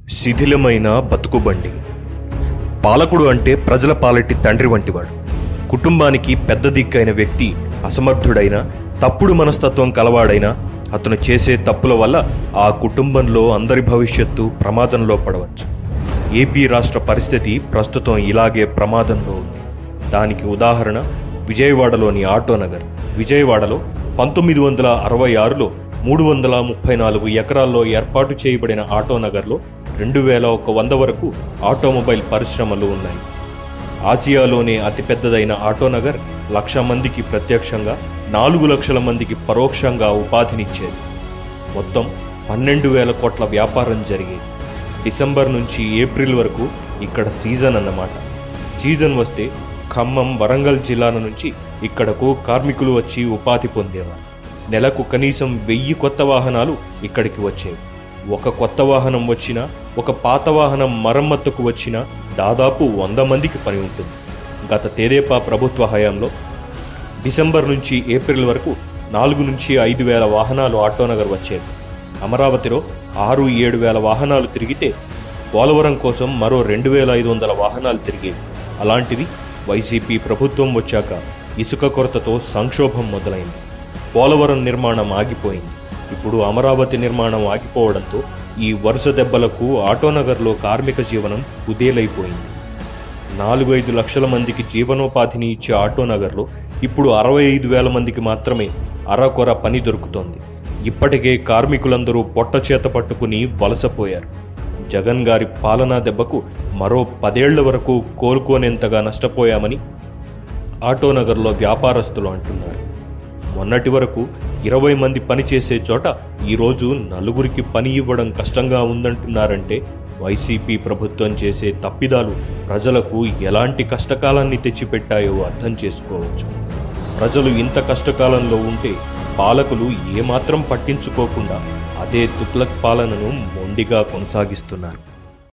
శిథిలమైన బతుకుబండి. పాలకుడు అంటే ప్రజల పాలటి తండ్రి వంటివాడు. కుటుంబానికి పెద్ద దిక్కైన వ్యక్తి అసమర్థుడైన, తప్పుడు మనస్తత్వం కలవాడైనా అతను చేసే తప్పుల వల్ల ఆ కుటుంబంలో అందరి భవిష్యత్తు ప్రమాదంలో పడవచ్చు. ఏపీ రాష్ట్ర పరిస్థితి ప్రస్తుతం ఇలాగే ప్రమాదంలో ఉంది. దానికి ఉదాహరణ విజయవాడలోని ఆటోనగర్. విజయవాడలో 1966లో 334 ఎకరాల్లో ఏర్పాటు చేయబడిన ఆటోనగర్లో 2100 వరకు ఆటోమొబైల్ పరిశ్రమలు ఉన్నాయి. ఆసియాలోనే అతిపెద్దదైన ఆటోనగర్ 1,00,000 మందికి ప్రత్యక్షంగా, 4 లక్షల మందికి పరోక్షంగా ఉపాధినిచ్చేది. మొత్తం 12,000 కోట్ల వ్యాపారం జరిగేది. డిసెంబర్ నుంచి ఏప్రిల్ వరకు ఇక్కడ సీజన్ అన్నమాట. సీజన్ వస్తే ఖమ్మం, వరంగల్ జిల్లాల నుంచి ఇక్కడకు కార్మికులు వచ్చి ఉపాధి పొందేవారు. నెలకు కనీసం 1000 కొత్త వాహనాలు ఇక్కడికి వచ్చేవి. ఒక కొత్త వాహనం వచ్చినా, ఒక పాత వాహనం మరమ్మతుకు వచ్చినా దాదాపు 100 మందికి పని ఉంటుంది. గత తెదేపా ప్రభుత్వ హయాంలో డిసెంబర్ నుంచి ఏప్రిల్ వరకు 4 నుంచి 5 వేల వాహనాలు ఆటోనగర్ వచ్చేవి. అమరావతిలో 6-7 వేల వాహనాలు తిరిగితే పోలవరం కోసం మరో 2,500 వాహనాలు తిరిగేవి. అలాంటిది వైసీపీ ప్రభుత్వం వచ్చాక ఇసుక కొరతతో సంక్షోభం మొదలైంది. పోలవరం నిర్మాణం ఆగిపోయింది. ఇప్పుడు అమరావతి నిర్మాణం ఆగిపోవడంతో ఈ వరుస దెబ్బలకు ఆటోనగర్లో కార్మిక జీవనం కుదేలైపోయింది. 4-5 లక్షల మందికి జీవనోపాధిని ఇచ్చే ఆటోనగర్లో ఇప్పుడు 65,000 మందికి మాత్రమే అరకొర పని దొరుకుతోంది. ఇప్పటికే కార్మికులందరూ పొట్ట చేత పట్టుకుని వలసపోయారు. జగన్ గారి పాలనా దెబ్బకు మరో 10 ఏళ్ల వరకు కోలుకోనేంతగా నష్టపోయామని ఆటోనగర్లో వ్యాపారస్తులు అంటున్నారు. మొన్నటి వరకు 20 మంది పనిచేసే చోట ఈరోజు 4 పని ఇవ్వడం కష్టంగా ఉందంటున్నారంటే వైసీపీ ప్రభుత్వం చేసే తప్పిదాలు ప్రజలకు ఎలాంటి కష్టకాలాన్ని తెచ్చిపెట్టాయో అర్థం చేసుకోవచ్చు. ప్రజలు ఇంత కష్టకాలంలో ఉంటే పాలకులు ఏమాత్రం పట్టించుకోకుండా అదే తుగ్లక్ పాలనను మొండిగా కొనసాగిస్తున్నారు.